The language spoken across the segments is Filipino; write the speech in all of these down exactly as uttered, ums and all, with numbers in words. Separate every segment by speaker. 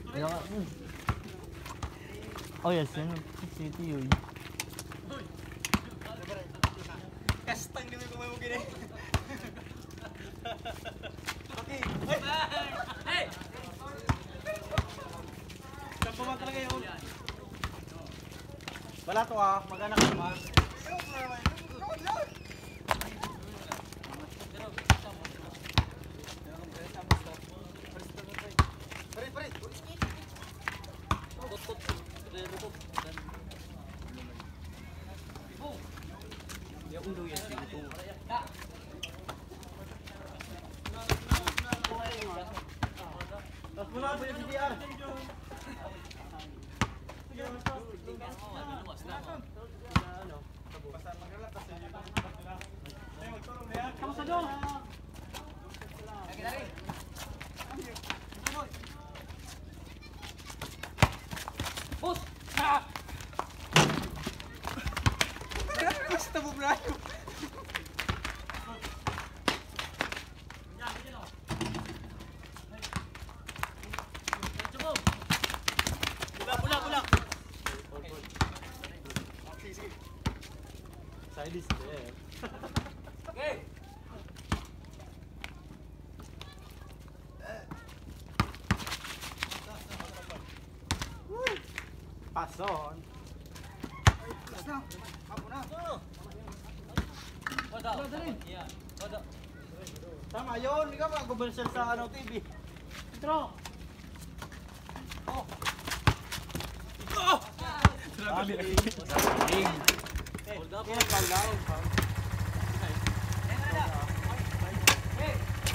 Speaker 1: Oh yes, yun. City yun.
Speaker 2: Kastang naman kung may mugin eh. Okay. Hey! Sampo man talaga yun. Wala to ah, mag-anak naman. Tapos mula po yung C D R. Kamu sa dong. Lagi dari. Bus. Ah. Basta mo brayo. Side is there. Okay. Pason. Pass na. Apo na. Wada. Yeah. Wada. Tama yun. Ikaw mag-commercial sa ano T V. Intro. Oh. Oh. Sabi. Hold up. Yan, Kaldagan. Hey!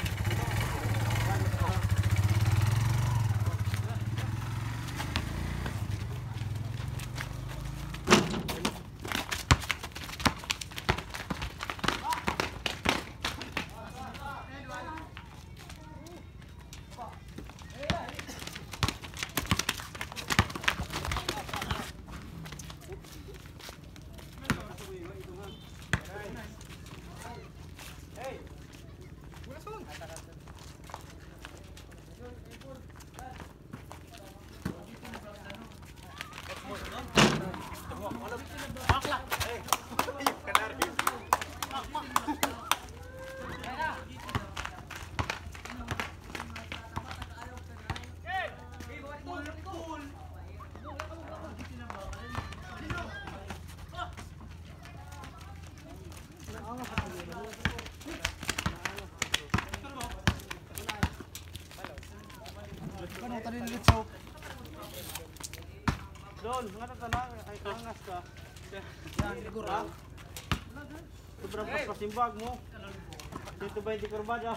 Speaker 2: Don, nga tanang ay kangas ka. Yan siguro. Sobrang paspasimbag mo. Dito ba hindi kurbada?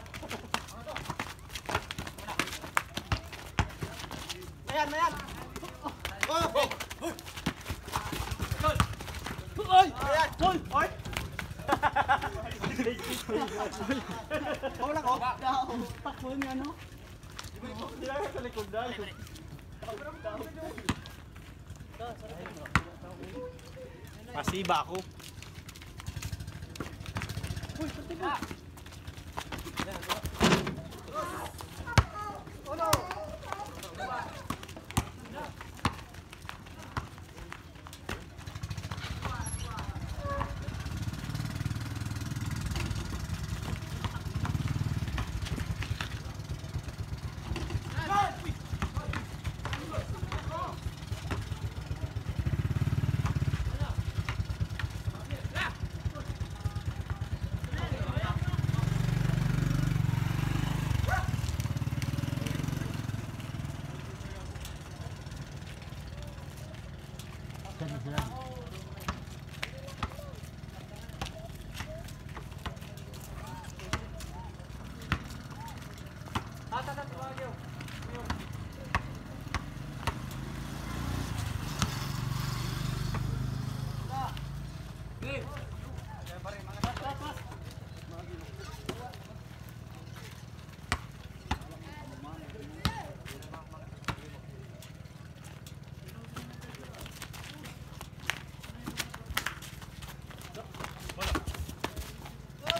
Speaker 2: Ayan, ayan. Oh, oh. Gol. Oy! Ayan, gol. Oy. Wala ko. Takbo niya no. Hindi lang sa likod dahil. Pasiba ako. Uy, pati ba? Oh no!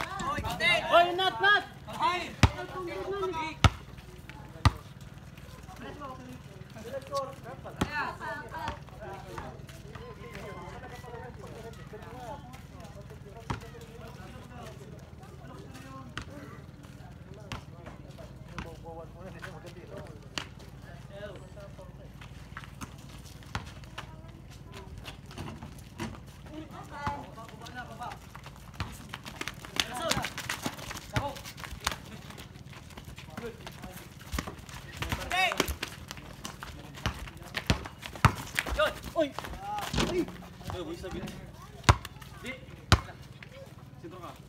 Speaker 2: Oy, not, not! Hey! Yun! Uy! Ay! Ay, boy, sabi. Di! Sino ka?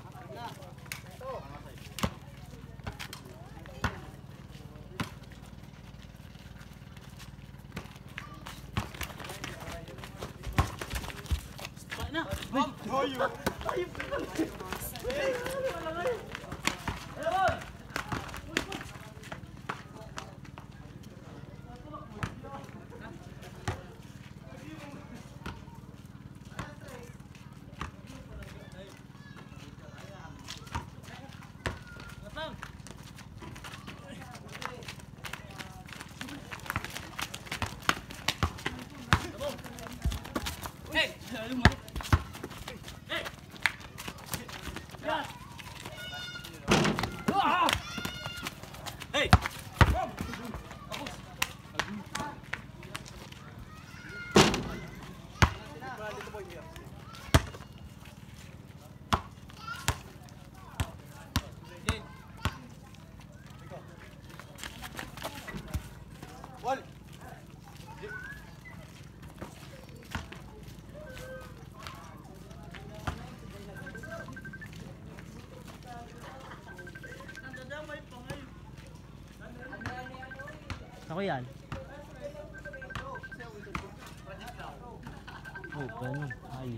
Speaker 2: Na! Bom! Hoyo! Ay! Hey! Ayun! Hey! Hey! Yeah! Ah! Hey! Wall!
Speaker 1: Ako yan. Oh, ganun. Ay.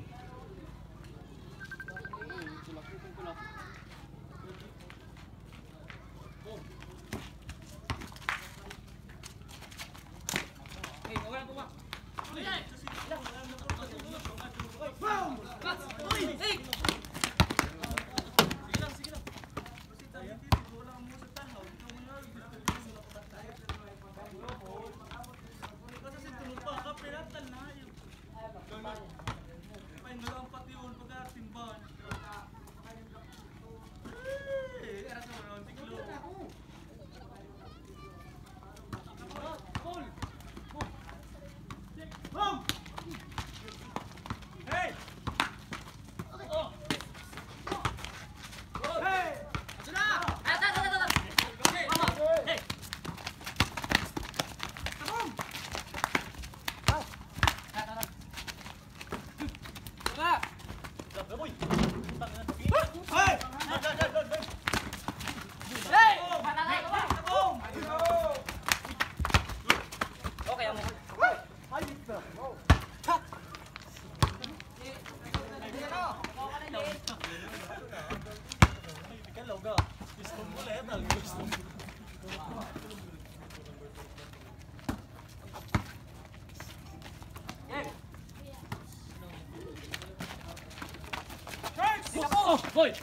Speaker 1: Oh, boy!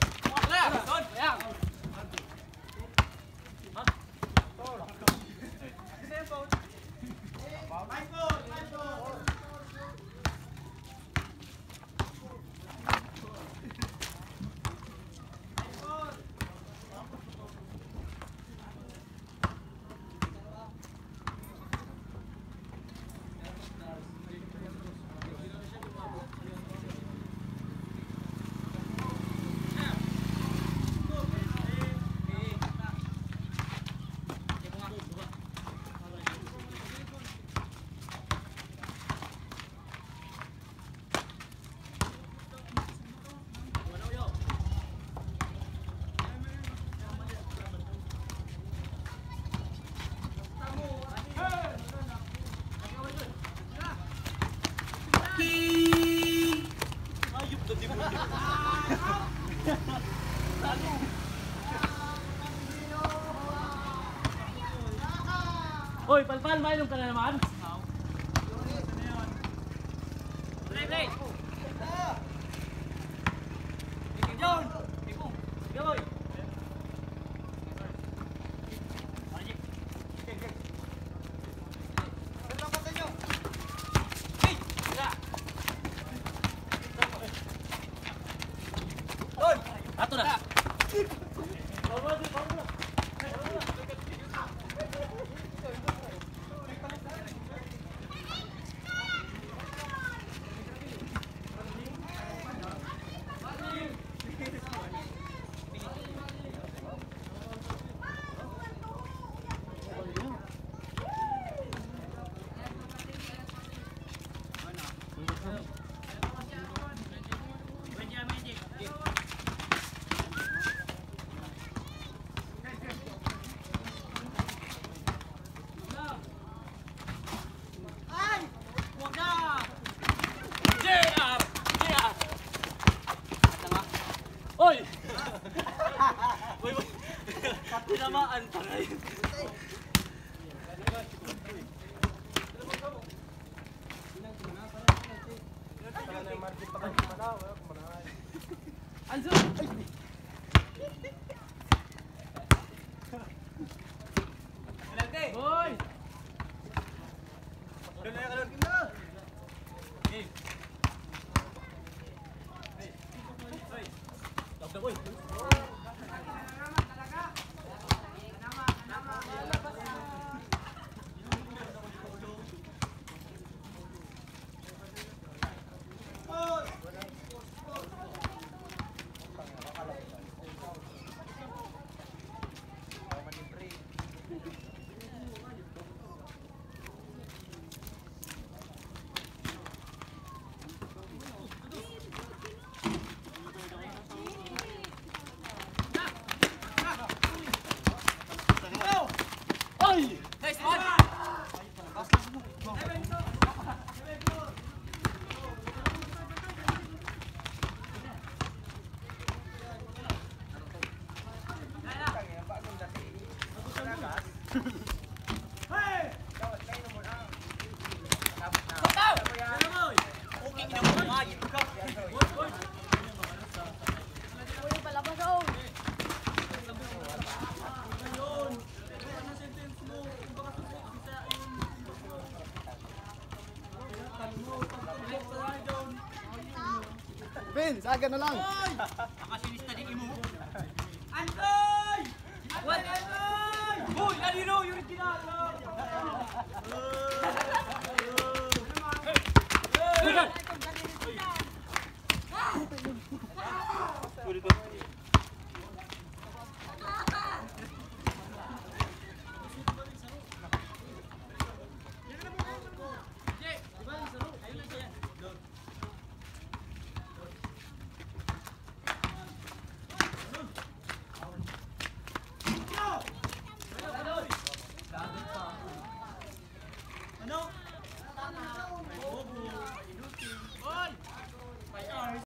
Speaker 1: Hoy, palpal, mainom ka na naman? Play, play! John! Sige, boy! Ato na!
Speaker 2: Tinamaan pa ngayon. Anso! Boy! Doon na yung kalor na! Hey! Hey! Hey! Tawag na boy! Nice one!
Speaker 3: Vince, aga na lang.